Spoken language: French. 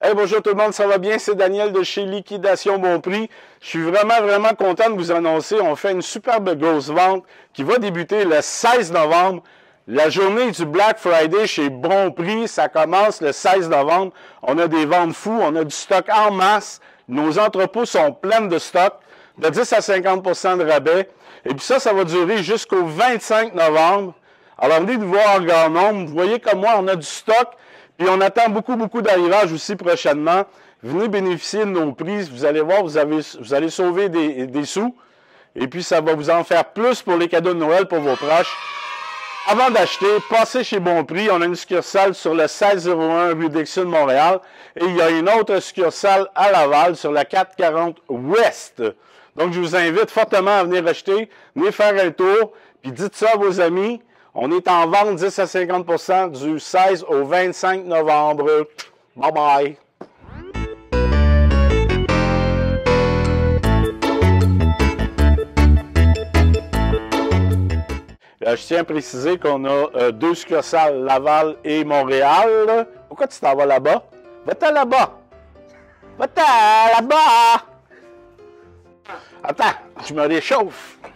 Hey, bonjour tout le monde, ça va bien? C'est Daniel de chez Liquidation Bon Prix. Je suis vraiment content de vous annoncer, on fait une superbe grosse vente qui va débuter le 16 novembre. La journée du Black Friday chez Bon Prix, ça commence le 16 novembre. On a des ventes fous, on a du stock en masse. Nos entrepôts sont pleins de stock, de 10 à 50 % de rabais. Et puis ça va durer jusqu'au 25 novembre. Alors, venez nous voir en grand nombre. Vous voyez comme moi, on a du stock. Puis on attend beaucoup d'arrivages aussi prochainement. Venez bénéficier de nos prix. Vous allez voir, vous allez sauver des sous. Et puis ça va vous en faire plus pour les cadeaux de Noël pour vos proches. Avant d'acheter, passez chez Bon Prix. On a une succursale sur le 1601 rue Dixon, Montréal. Et il y a une autre succursale à Laval sur la 440 Ouest. Donc je vous invite fortement à venir acheter. Venez faire un tour. Puis dites ça à vos amis. On est en vente 10 à 50 % du 16 au 25 novembre. Bye bye! Je tiens à préciser qu'on a deux succursales, Laval et Montréal. Pourquoi tu t'en vas là-bas? Va-t'en là-bas! Va-t'en là-bas! Attends, je me réchauffe!